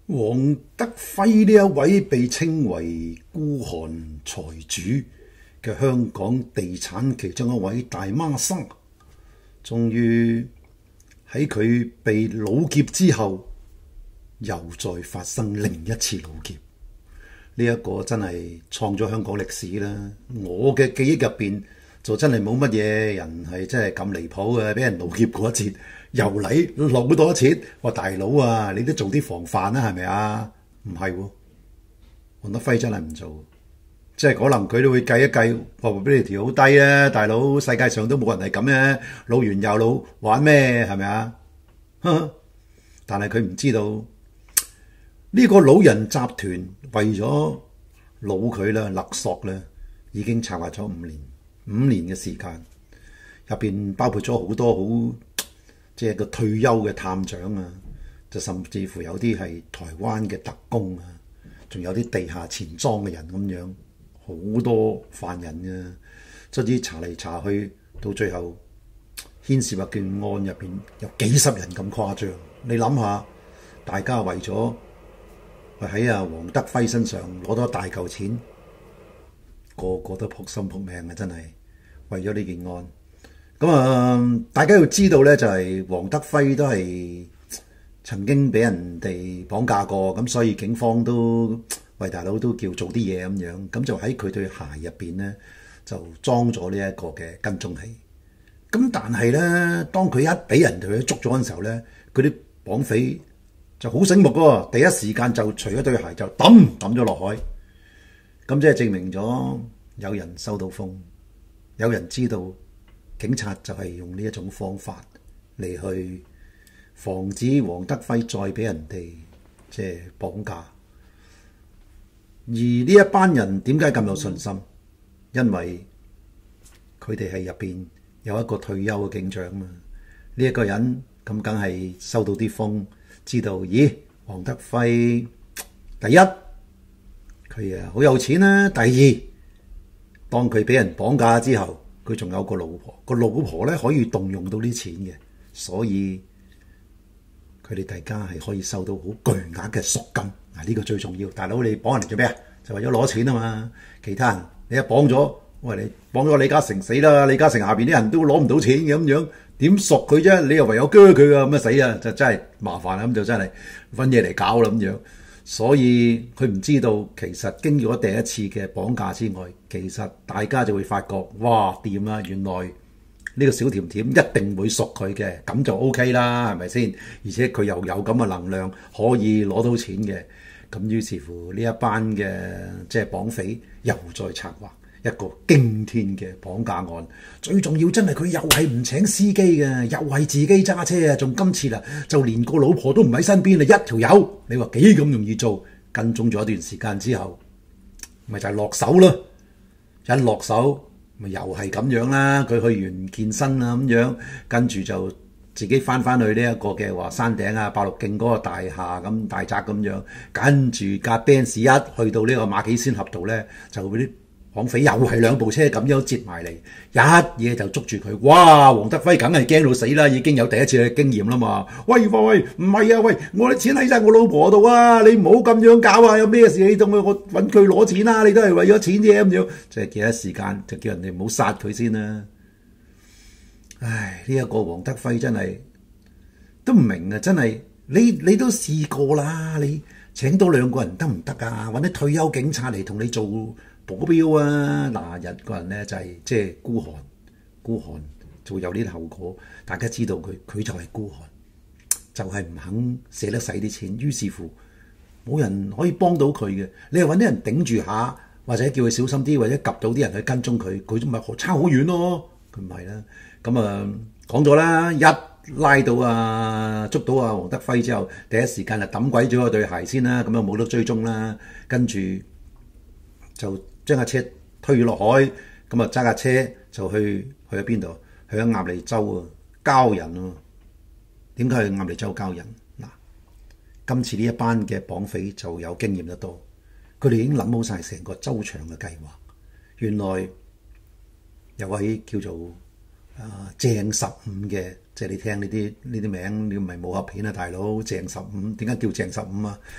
黃德輝呢一位被稱為孤寒財主嘅香港地產其中一位大孖沙，終於喺佢被老劫之後，又再發生另一次老劫。呢一個真係創咗香港歷史啦！我嘅記憶入邊就真係冇乜嘢人係真係咁離譜嘅，俾人老劫過一次，又嚟老多一次。話大佬啊，你都做啲防範啦，係咪啊？唔係喎，黃德輝真係唔做，即係可能佢都會計一計，話俾你條好低啊！大佬，世界上都冇人係咁嘅，老完又老，玩咩係咪啊？但係佢唔知道。呢個老人集團為咗老佢啦、勒索啦，已經策劃咗五年嘅時間，入邊包括咗好多好即係個退休嘅探長啊，就甚至乎有啲係台灣嘅特工啊，仲有啲地下錢莊嘅人咁樣，好多犯人啊，卒之查嚟查去，到最後牽涉入件案入邊有幾十人咁誇張。你諗下，大家為咗喺黃德輝身上攞多大嚿錢，個個都撲心撲命啊！真係為咗呢件案。咁大家要知道呢，就係黃德輝都係曾經俾人哋綁架過，咁所以警方都喂大佬都叫做啲嘢咁樣，咁就喺佢對鞋入邊呢，就裝咗呢一個嘅跟蹤器。咁但係呢，當佢一俾人哋捉咗嘅時候呢，嗰啲綁匪就好醒目喎，第一時間就除咗對鞋就抌咗落海，咁即係證明咗有人收到風，有人知道警察就係用呢一種方法嚟去防止黃德輝再俾人哋即係綁架。而呢一班人點解咁有信心？因為佢哋係入邊有一個退休嘅警長嘛，呢一個人咁梗係收到啲風。知道，咦？黃德輝第一佢好有錢啦，第二當佢俾人綁架之後，佢仲有個老婆，個老婆咧可以動用到啲錢嘅，所以佢哋大家係可以收到好巨額嘅贖金。呢個最重要。大佬，你綁人嚟做咩啊？就為咗攞錢啊嘛。其他人你一綁咗，喂，你綁咗李嘉誠死啦，李嘉誠下邊啲人都攞唔到錢嘅咁樣。點贖佢啫？你又唯有鋸佢啊！咁啊死啊！就真係麻煩啦，咁就真係揾嘢嚟搞啦咁樣。所以佢唔知道，其實經過第一次嘅綁架之外，其實大家就會發覺，哇掂啦！原來呢個小甜甜一定會贖佢嘅，咁就 OK 啦，係咪先？而且佢又有咁嘅能量，可以攞到錢嘅。咁於是乎呢一班嘅即係綁匪又再策劃一個驚天嘅綁架案，最重要真係佢又係唔請司機嘅，又係自己揸車啊！仲今次啦，就連個老婆都唔喺身邊啦，一條友，你話幾咁容易做？跟蹤咗一段時間之後，咪就係落手咯。一落手咪又係咁樣啦。佢去完健身啊咁樣，跟住就自己翻去呢一個嘅話山頂啊、白鹿徑嗰個大廈咁大宅咁樣，跟住架 Benz 一去到呢個馬己仙峽道咧，就嗰啲綁匪又係兩部車咁樣截埋嚟，一嘢就捉住佢。哇！黃德輝梗係驚到死啦，已經有第一次嘅經驗啦嘛。喂，唔係啊，喂，我啲錢喺晒我老婆度啊，你唔好咁樣搞啊！有咩事你同我揾佢攞錢啦，你都係為咗錢啫咁樣。即係幾多時間就叫人哋唔好殺佢先啦。唉，呢一個黃德輝真係都唔明啊！真係你都試過啦，你請多兩個人得唔得啊？揾啲退休警察嚟同你做保鏢啊！嗱，人個人咧就係即係孤寒就會有呢啲後果。大家知道佢就係孤寒，就係唔肯捨得使啲錢，於是乎冇人可以幫到佢嘅。你係揾啲人頂住下，或者叫佢小心啲，或者及到啲人去跟蹤佢，佢都咪差好遠咯。佢唔係啦。咁講咗啦，一拉到捉到黃德輝之後，第一時間就抌鬼咗對鞋先啦，咁又冇得追蹤啦。跟住就將架車推落海，咁揸架車就去咗邊度？去咗鴨脷洲啊，交人啊。點解去鴨脷洲交人？嗱，今次呢一班嘅綁匪就有經驗得多，佢哋已經諗好晒成個周詳嘅計劃。原來有位叫做鄭15嘅，即係你聽呢啲名，你唔係武俠片啊，大佬。鄭15點解叫鄭15啊？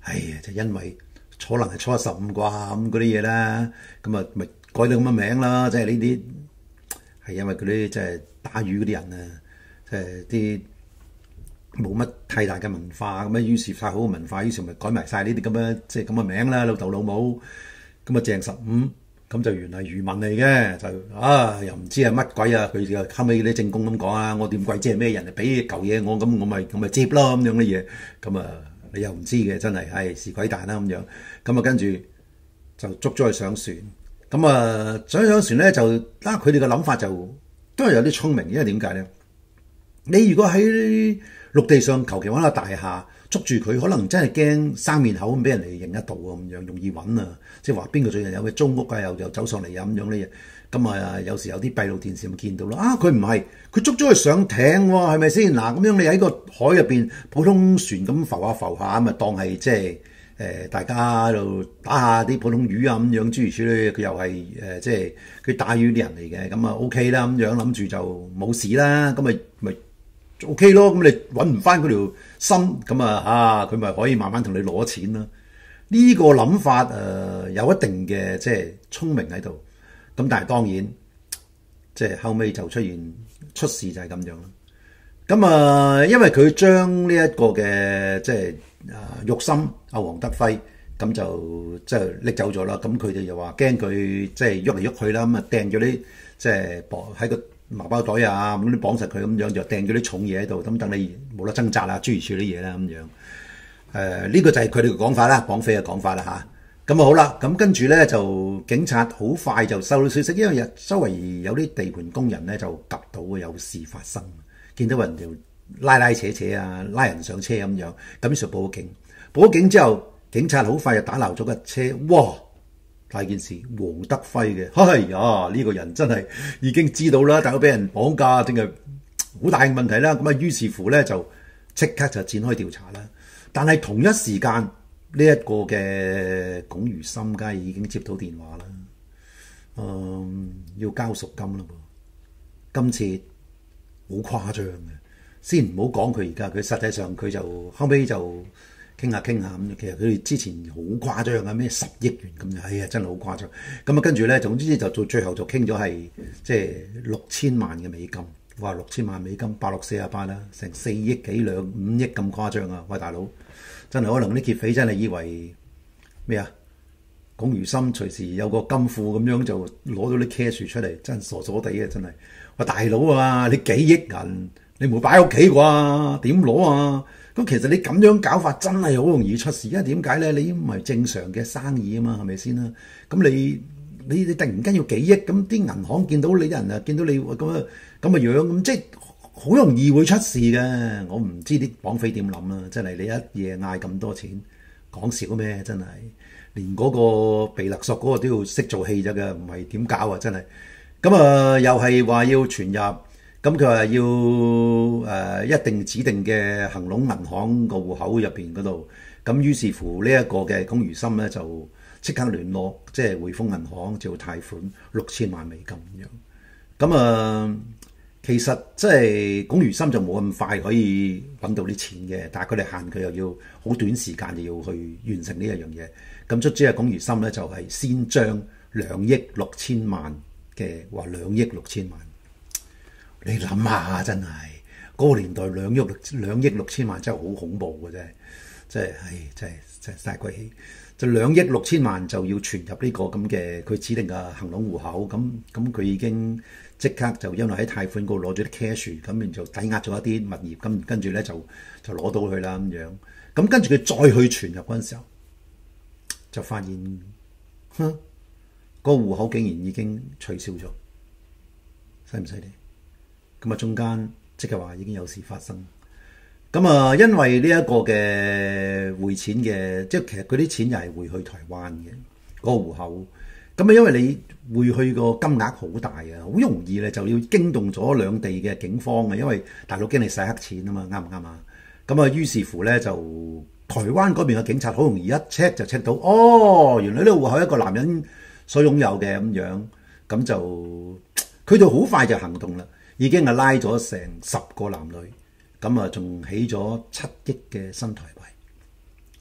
哎呀，就因為可能係初15啩咁嗰啲嘢啦，咁啊咪改到咁嘅名啦，即係呢啲係因為嗰啲即係打魚嗰啲人啊，即係啲冇乜太大嘅文化咁啊，於是太好嘅文化，於是咪改埋晒呢啲咁嘅即係咁嘅名啦，老豆老母咁啊鄭15。咁就原來漁民嚟嘅，就又唔知係乜鬼啊！佢就後尾啲正公咁講啊，我點鬼知係咩人嚟俾嚿嘢我，咁我咪接咯咁樣嘅嘢，咁啊你又唔知嘅，真係係是鬼蛋啦咁樣，咁啊跟住就捉咗佢上船，咁啊上船咧就佢哋嘅諗法就都係有啲聰明，因為點解咧？你如果喺陸地上求其揾個大廈捉住佢，可能真係驚生面口咁俾人哋認得到啊，咁樣容易揾啊！即係話邊個最近有嘅租屋啊，又走上嚟啊咁樣呢嘢，咁啊有時有啲閉路電視咪見到咯。佢唔係，佢捉咗佢上艇喎，係咪先？嗱咁樣你喺個海入邊普通船咁浮下浮下，咁啊當係即係大家喺度打下啲普通魚啊咁樣諸如此類，佢又係即係佢打魚啲人嚟嘅，咁啊 OK 啦咁樣諗住就冇事啦，咁咪 OK 咯，咁你揾唔翻嗰條心，咁佢咪可以慢慢同你攞錢啦。呢個諗法有一定嘅即係聰明喺度，咁但係當然即係後尾就出事就係咁樣啦。咁因為佢將呢一個嘅即係肉心阿黃德輝咁就即係拎走咗啦。咁佢哋又話驚佢即係喐嚟喐去啦，咁啊掟咗啲即係綁喺個麻包袋啊，咁啲綁實佢咁樣，就掟咗啲重嘢喺度，咁等你冇得掙扎啊，諸如此類啲嘢啦咁樣。呢個就係佢哋嘅講法啦，綁匪嘅講法啦嚇。咁好啦，咁跟住咧就警察好快就收到消息，因為周圍有啲地盤工人咧就及到有事發生，見到人哋拉扯扯啊，拉人上車咁樣，咁於是報咗警。報咗警之後，警察好快就打撈咗架車，哇！大件事，黃德輝嘅，哎呀呢個人真係已經知道啦，大佬俾人綁架，定係好大嘅問題啦。咁於是乎咧就即刻就展開調查啦。但係同一時間呢一個嘅龔如心梗係已經接到電話啦，要交贖金啦噃，今次好誇張嘅，先唔好講佢而家，佢實際上佢就後尾就傾下咁，其實佢哋之前好誇張啊，咩10億元咁，哎呀真係好誇張。咁跟住咧，總之就到最後就傾咗係即係6000萬嘅美金，哇6000萬美金8648啦，成4億幾5億咁誇張啊！喂大佬。真係可能啲劫匪真係以為咩啊？龔如心隨時有個金庫咁樣就攞到啲 cash 出嚟，真係傻傻地嘅真係。喂大佬啊，你幾億銀你唔會擺喺屋企啩？點攞啊？咁其實你咁樣搞法真係好容易出事，因為點解咧？你唔係正常嘅生意啊嘛，係咪先啦？咁你突然間要幾億，咁啲銀行見到你啲人啊，見到你咁嘅樣，咁即係。好容易會出事嘅，我唔知啲綁匪點諗啦，真係你一夜嗌咁多錢，講笑咩？真係連嗰個被勒索嗰個都要識做戲啫嘅，唔係點搞啊？真係咁又係話要存入，咁佢話要一定指定嘅恒隆銀行個戶口入邊嗰度，咁於是乎呢一個嘅龔如心咧就即刻聯絡，即係匯豐銀行就貸款6000萬美金咁樣，咁其實即係龔如心就冇咁快可以揾到啲錢嘅，但係佢哋限佢又要好短時間就要去完成呢一樣嘢。咁卒之龔如心咧就係先將2億6千萬嘅話2億6千萬，你諗下真係嗰個年代2億6千萬真係好恐怖嘅啫，真係嘥鬼氣。就2億6千萬就要存入呢個咁嘅佢指定嘅恒隆戶口，咁佢已經即刻就因為喺貸款嗰度攞咗啲 cash，咁然就抵押咗一啲物業，咁跟住咧就攞到佢啦咁樣。咁跟住佢再去存入嗰陣時候，就發現，個戶口竟然已經取消咗，犀唔犀利？咁中間即係話已經有事發生。咁因為呢一個嘅匯錢嘅，即係其實嗰啲錢又係匯去台灣嘅嗰個戶口。咁因為你匯去個金額好大啊，好容易咧就要驚動咗兩地嘅警方嘅，因為大佬驚你洗黑錢啊嘛，啱唔啱啊？咁於是乎咧就台灣嗰邊嘅警察好容易一 check 就 check 到，原來呢個戶口係一個男人所擁有嘅咁樣，咁就佢哋好快就行動啦，已經係拉咗成10個男女。咁仲起咗7億嘅新台幣，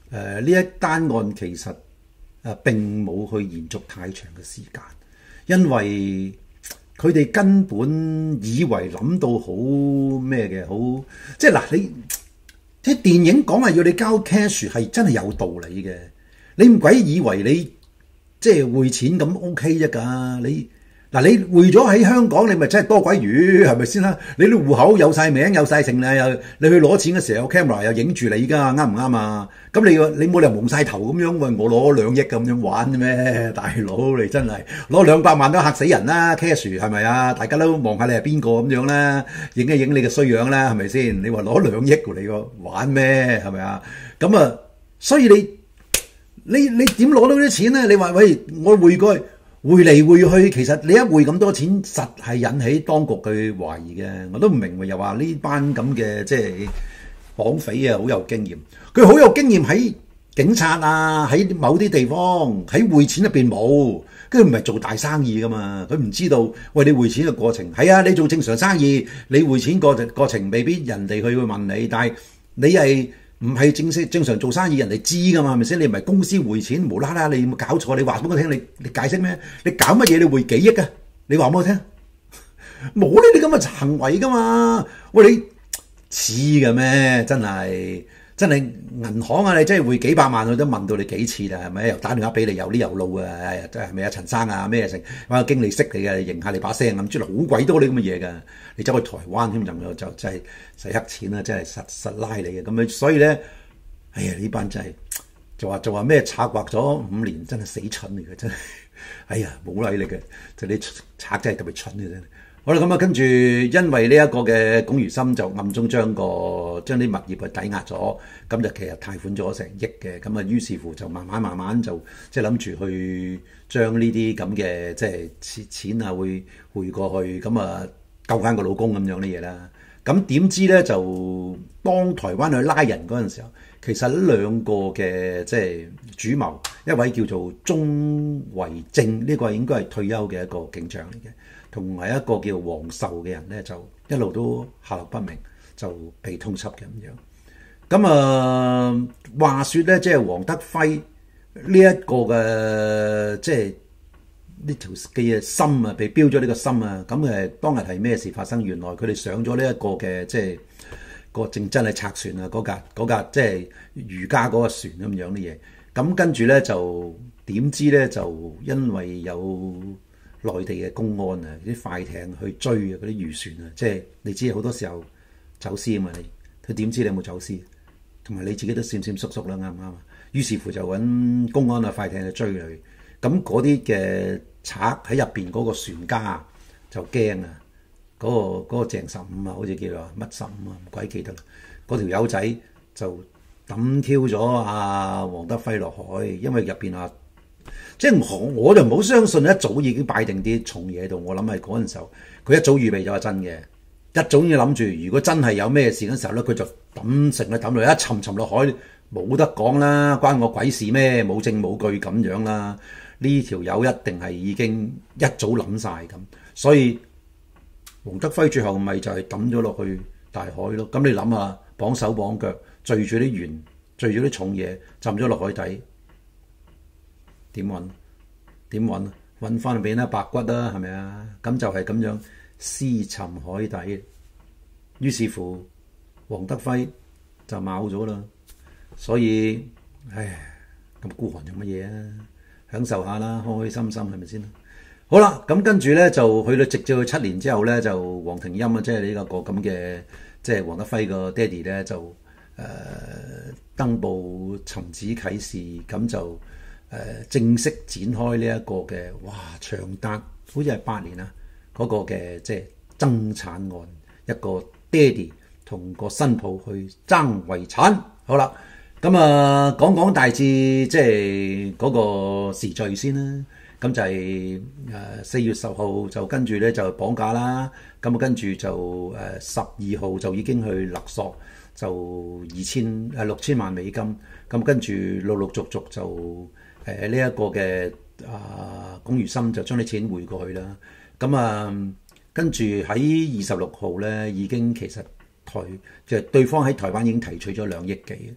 呢一單案其實並冇去延續太長嘅時間，因為佢哋根本以為諗到好咩嘅，好即係嗱你即係電影講話要你交 cash 係真係有道理嘅，你唔鬼以為你即係匯錢咁 OK 啫㗎，你匯咗喺香港，你咪真係多鬼餘係咪先啦？你啲戶口有晒名有晒姓啦，又你去攞錢嘅時候有 camera 又影住你㗎，啱唔啱啊？咁你冇理由蒙晒頭咁樣，喂我攞2億咁樣玩咩？大佬你真係攞200萬都嚇死人啦 cash 係咪啊？大家都望下你係邊個咁樣啦，影一影你嘅衰樣啦，係咪先？你話攞2億你個玩咩？係咪啊？咁啊，所以你點攞到啲錢咧？你話喂我匯過去。匯嚟匯去，其實你一匯咁多錢，實係引起當局嘅懷疑嘅。我都唔明喎，又話呢班咁嘅即係綁匪啊，好有經驗。佢好有經驗喺警察啊，喺某啲地方喺匯錢入邊冇，跟住唔係做大生意噶嘛。佢唔知道，喂你匯錢嘅過程係啊，你做正常生意，你匯錢過程未必人哋去會問你，但係你係。唔係正常做生意，人哋知㗎嘛，係咪先？你唔係公司匯錢，無啦啦你有冇搞錯？你話俾我聽，你解釋咩？你搞乜嘢？你匯幾億啊？你話俾我聽，冇呢啲咁嘅行為㗎嘛？喂，你似嘅咩？真係銀行啊！你真係匯幾百萬，佢都問到你幾次啦，係咪？又打電話俾你，有呢有路啊！係咪啊？陳生啊，咩成？揾個經理識你嘅，認下你把聲咁，之類好鬼多呢咁嘅嘢㗎。你走去台灣添，就真係洗黑錢啦，真係實拉你嘅咁樣。所以咧，哎呀呢班真係就話咩策劃咗5年，真係死蠢嚟嘅，真係。哎呀冇禮力嘅，就啲賊真係特別蠢嘅真。好啦，咁啊跟住，因為呢一個嘅龔如心就暗中將啲物業去抵押咗，咁就其實貸款咗成億嘅，咁啊於是乎就慢慢就即係諗住去將呢啲咁嘅即係錢啊會匯過去，咁啊救翻個老公咁樣啲嘢啦。咁點知咧就當台灣去拉人嗰陣時候，其實兩個嘅即係主謀，一位叫做鍾維正，呢個應該係退休嘅一個警長嚟嘅。同埋一個叫黃壽嘅人咧，就一路都下落不明，就被通緝嘅咁樣。咁話說咧，即係黃德輝呢一個嘅即係呢條嘅心啊，被標咗呢個心啊。咁當日係咩事發生？原來佢哋上咗呢一個嘅即係個正真係賊船啊，嗰架即係漁家嗰個船咁樣啲嘢。咁跟住咧就點知咧就因為有內地嘅公安啊，啲快艇去追啊，嗰啲漁船啊，即係你知好多時候走私啊嘛，佢點知你有冇走私？同埋你自己都閃閃縮縮啦，啱唔啱啊？於是乎就揾公安啊快艇去追佢，咁嗰啲嘅賊喺入邊嗰個船家就驚啊，嗰個鄭15啊，好似叫做乜15啊，唔鬼記得啦，嗰條友仔就抌挑咗阿黃德輝落海，因為入邊即係我就唔好相信一早已經擺定啲重嘢喺度，我諗係嗰陣時候佢一早預備咗係真嘅，一早已經諗住如果真係有咩事嗰時候咧，佢就抌落一沉落海，冇得講啦，關我鬼事咩？冇證冇據咁樣啦，呢條友一定係已經一早諗晒咁，所以黃德輝最後咪就係抌咗落去大海咯。咁你諗下，綁手綁腳，墜住啲鉛，墜住啲重嘢，浸咗落海底。點揾？揾翻俾啦白骨啦，係咪啊？咁就係咁樣屍沉海底。於是乎，黃德輝就冇咗啦。所以，唉，咁孤寒做乜嘢啊？享受下啦，開開心心係咪先？好啦，咁跟住咧就去到直至去7年之後咧，就黃庭欽啊，即係呢一個咁嘅，即係黃德輝個爹哋咧就登報尋子啟事，咁就。正式展開呢一個嘅長達好似係8年啊，嗰個嘅即係爭產案，一個爹哋同個新抱去爭遺產。好啦，咁講大致即係嗰個時序先啦。咁就係4月10號就跟住咧就綁架啦。咁跟住就12號就已經去勒索，就6000萬美金。咁跟住陸陸續續就。呢一個嘅龔如心就將啲錢匯過去啦。咁跟住喺26號咧，已經其實對方喺台灣已經提取咗2億幾。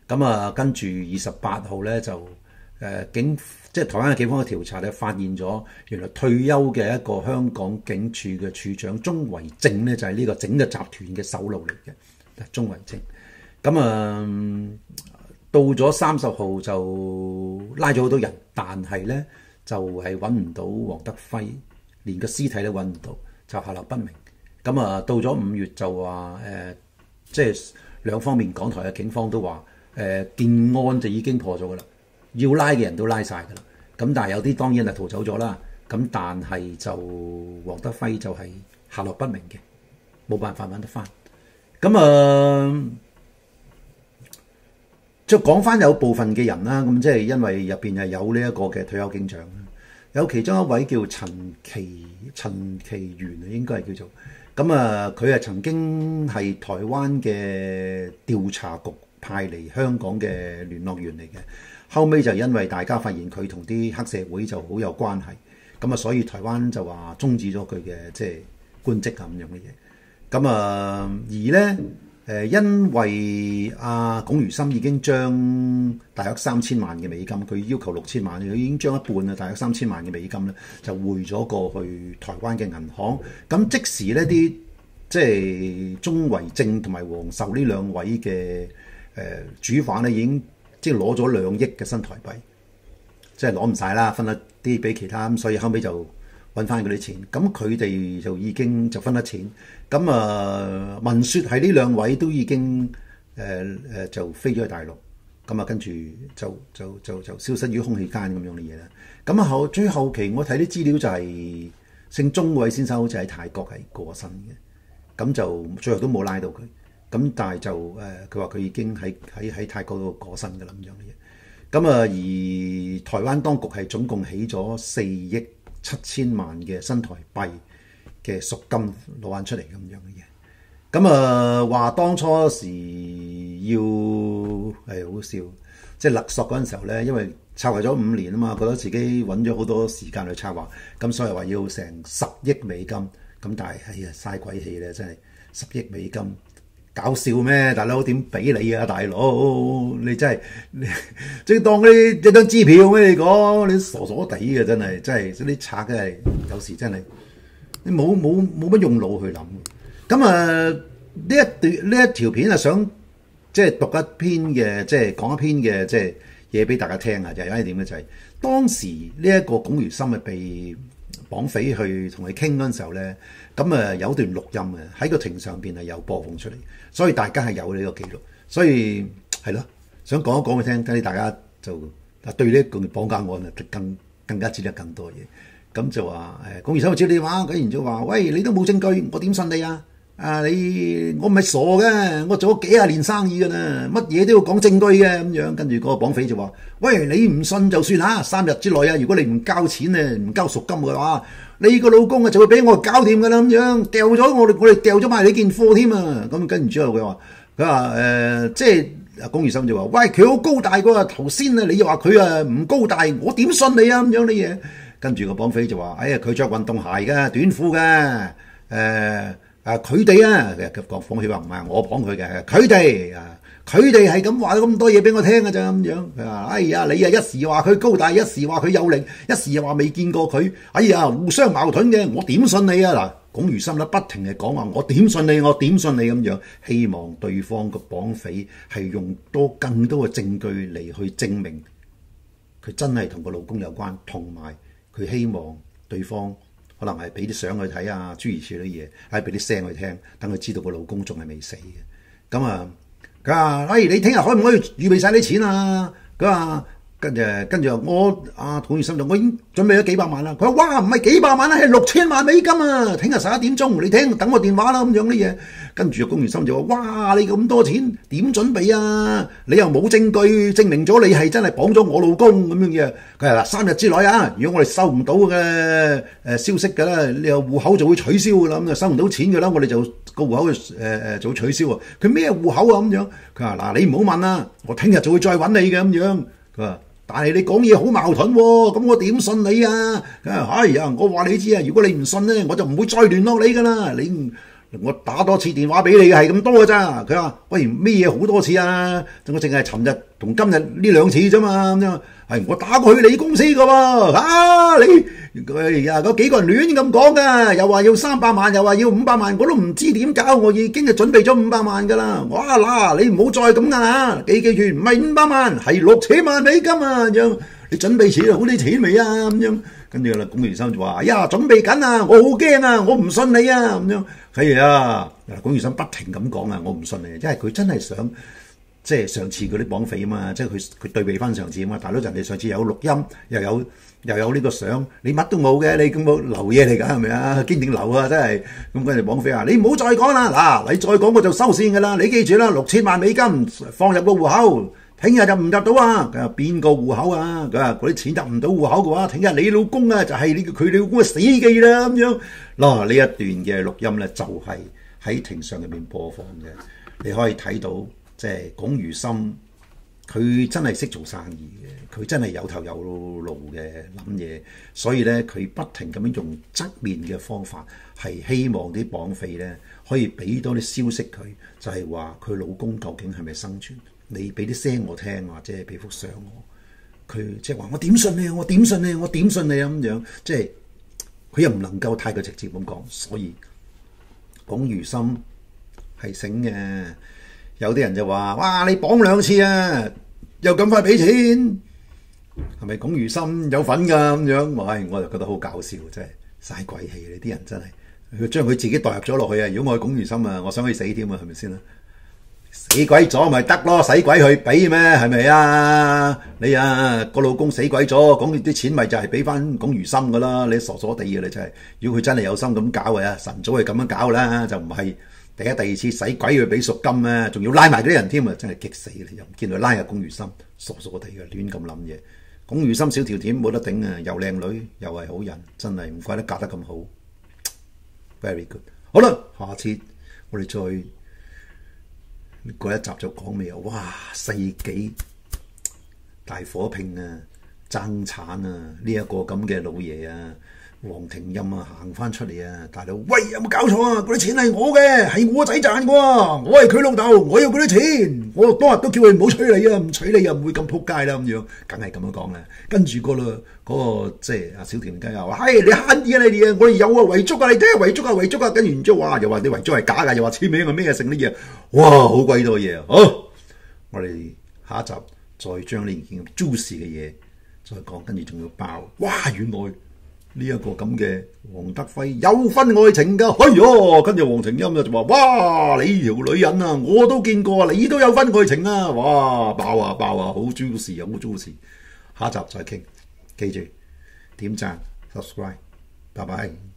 咁啊，跟住28號咧就即係台灣嘅警方嘅調查咧，發現咗原來退休嘅一個香港警署嘅處長鍾維正咧，就係呢個整個集團嘅首腦嚟嘅，鍾維正。咁到咗30號就拉咗好多人，但係咧就係揾唔到黃德輝，連個屍體都揾唔到，就下落不明。咁到咗5月就話即係兩方面，港台嘅警方都話件案就已經破咗噶啦，要拉嘅人都拉晒噶啦。咁但係有啲當然係逃走咗啦。咁但係就黃德輝就係下落不明嘅，冇辦法揾得翻。咁即係講翻有部分嘅人啦，咁即係因為入邊係有呢一個嘅退休警長，有其中一位叫陳其元啊，應該係叫做咁佢係曾經係台灣嘅調查局派嚟香港嘅聯絡員嚟嘅，後尾就因為大家發現佢同啲黑社會就好有關係，咁所以台灣就話終止咗佢嘅即係官職咁樣嘅嘢。咁而咧因為龔如心已經將大約3000萬嘅美金，佢要求6000萬，佢已經將一半大約3000萬嘅美金咧，就匯咗過去台灣嘅銀行。咁即時呢啲即係鍾維正同埋黃壽呢兩位嘅主犯咧，已經即係攞咗2億嘅新台幣，即係攞唔晒啦，分一啲俾其他，咁所以後尾就揾翻嗰啲錢。咁佢哋就已經就分得錢。咁聞說係呢兩位都已經就飛咗去大陸，咁跟住就消失於空氣間咁樣嘅嘢啦。咁最後期我睇啲資料就係姓鍾嗰位先生好似喺泰國係過身嘅，咁就最後都冇拉到佢。咁但係就佢話佢已經喺泰國嗰度過身㗎啦，咁樣嘅嘢。咁而台灣當局係總共起咗4億7千萬嘅新台幣嘅贖金攞翻出嚟咁樣嘅嘢。咁話當初時要係好笑，即係勒索嗰陣時候咧，因為策劃咗5年啊嘛，覺得自己揾咗好多時間去策劃，咁所以話要成10億美金。咁但係嘥鬼氣咧，真係10億美金。搞笑咩？大佬點俾你啊？大佬你真係即係當嗰啲一張支票咩？你講你傻傻地嘅，真係啲賊真係有時真係你冇乜用腦去諗。咁呢一條片想即係讀一篇嘅，即係講一篇嘅即係嘢俾大家聽啊！就係因為點咧？就係當時呢一個龔如心被綁匪去同佢傾嗰陣時候咧，咁有段錄音啊，喺個庭上邊係有播放出嚟，所以大家係有呢個記錄，所以係咯，想講一講佢聽，等你大家就對呢一個綁架案啊更加知得更多嘢。咁就話龔如心接電話，竟然就話：喂，你都冇證據，我點信你啊？我唔係傻嘅，我做咗幾廿年生意㗎啦，乜嘢都要講證據嘅咁樣。跟住嗰個綁匪就話：喂，你唔信就算啦，3日之內啊，如果你唔交錢咧，唔交贖金嘅話，你個老公啊就會俾我搞掂㗎啦咁樣，掉咗我哋掉咗埋你件貨添啊！咁跟住之後佢話即係龔如心就話：喂，佢好高大㗎，頭先啊你又話佢唔高大，我點信你啊咁樣啲嘢？跟住個綁匪就話：佢着運動鞋㗎，短褲㗎，佢哋講綁匪話唔係我綁佢嘅，佢哋係咁話咗咁多嘢俾我聽㗎咋咁樣。佢話：你啊一時話佢高大，一時話佢有力，一時又話未見過佢，互相矛盾嘅，我點信你啊？嗱，龔如心不停係講話我點信你，我點信你咁樣，希望對方個綁匪係用更多嘅證據嚟去證明佢真係同個老公有關，同埋佢希望對方可能係俾啲相去睇啊，諸如此類嘢，係俾啲聲去聽，等佢知道個老公仲係未死嘅。咁佢話：你聽日可唔可以預備晒啲錢啊？佢話跟住我龔如心就我已經準備咗幾百萬啦。佢話：哇，唔係幾百萬啦，係6000萬美金啊！聽日11點鐘，你等我電話啦咁樣啲嘢。跟住龔如心就話：哇，你咁多錢點準備啊？你又冇證據證明咗你係真係綁咗我老公咁樣嘅。佢話：3日之內啊，如果我哋收唔到嘅消息嘅咧，你個戶口就會取消噶啦，咁就收唔到錢嘅啦，我哋就個戶口就會取消啊。佢咩戶口啊咁樣？佢話：嗱，你唔好問啦，我聽日就會再揾你嘅咁樣。佢話：但係你講嘢好矛盾喎，咁我點信你啊？佢話：我話你知啊，如果你唔信咧，我就唔會再聯絡你噶啦。 我打多次電話俾你嘅係咁多嘅咋？佢話：喂，咩嘢好多次啊？我淨係尋日同今日呢兩次啫嘛咁樣。係我打過去你公司嘅喎，你嗰幾個人亂咁講㗎，又話要300萬，又話要500萬，我都唔知點搞，我已經係準備咗500萬㗎啦。哇嗱，你唔好再咁啊！你記住，唔係500萬，係6000萬美金啊！咁樣你準備錢好啲錢未啊？咁樣跟住啦，龔如心就話：哎呀，準備緊啊！我好驚啊！我唔信你啊！咁樣係啊，龔如心不停咁講啊，我唔信你，因為佢真係想。即係上次嗰啲綁匪啊嘛，即係佢對比翻上次啊嘛，大佬人哋上次有錄音，又有呢個相，你乜都冇嘅，你咁冇流嘢嚟㗎係咪啊？堅定流啊真係，咁跟住綁匪啊，你唔好再講啦，嗱你再講我就收線㗎啦，你記住啦，6000萬美金放入個戶口，聽日就唔入到啊！佢話邊個戶口啊？佢話嗰啲錢入唔到戶口嘅話，聽日你老公啊就係佢老公嘅死記啦咁樣。嗱呢一段嘅錄音咧就係喺庭上入面播放嘅，你可以睇到。即係龔如心，佢真係識做生意嘅，佢真係有頭有路嘅諗嘢，所以咧佢不停咁樣用側面嘅方法，係希望啲綁匪咧可以俾多啲消息佢，就係話佢老公究竟係咪生存？你俾啲聲我聽，或者係俾幅相我，佢即係話我點信你啊？我點信你啊？我點信你啊？咁樣即係佢又唔能夠太過直接咁講，所以龔如心係醒嘅。有啲人就話：哇！你綁2次啊，又咁快俾錢，係咪龔如心有份㗎咁樣？我就覺得好搞笑，真係嘥鬼氣！你啲人真係佢將佢自己代入咗落去啊！如果我係龔如心啊，我想佢死添啊，係咪先啊？死鬼咗咪得咯，使鬼去俾咩？係咪啊？你啊個老公死鬼咗，講啲錢咪就係俾翻龔如心㗎啦！你傻傻地嘅你真係，如果佢真係有心咁搞嘅啊，晨早係咁樣搞啦，就唔係。第一、第二次使鬼去俾贖金咩？仲要拉埋嗰啲人添啊！真係激死你！又唔見佢拉下龔如心，傻傻地嘅亂咁諗嘢。龔如心小條條冇得頂啊！又靚女又係好人，真係唔怪得嫁得咁好。Very good。好啦，下次我哋再嗰一集就講咩啊？哇！世紀大火拼啊，爭產啊！呢一個咁嘅老爺啊！黃庭蔭啊，行翻出嚟啊！大佬，喂，有冇搞錯啊？嗰啲錢係我嘅，係我仔賺嘅，我係佢老豆，我要嗰啲錢。我當日都叫佢唔好娶你啊，唔娶你又唔會咁撲街啦咁樣，梗係咁樣講啦。跟住嗰個即係阿小田雞又話：，唉，你慳啲啊你哋啊，我哋有啊遺囑啊，你睇下遺囑啊遺囑啊。跟住然之後，哇，又話你遺囑係假㗎，又話簽名係咩剩啲嘢，哇，好鬼多嘢啊！好，我哋下一集再將呢件 juicy 嘅嘢再講，跟住仲要爆，哇，原來。呢一個咁嘅黃德輝有婚外情㗎，哎喲！跟住黃庭蔭就話：，哇！你條女人啊，我都見過啊，你都有婚外情啊！哇！爆啊爆啊，好 juicy 好 juicy！下集再傾，記住點讚 subscribe，拜拜。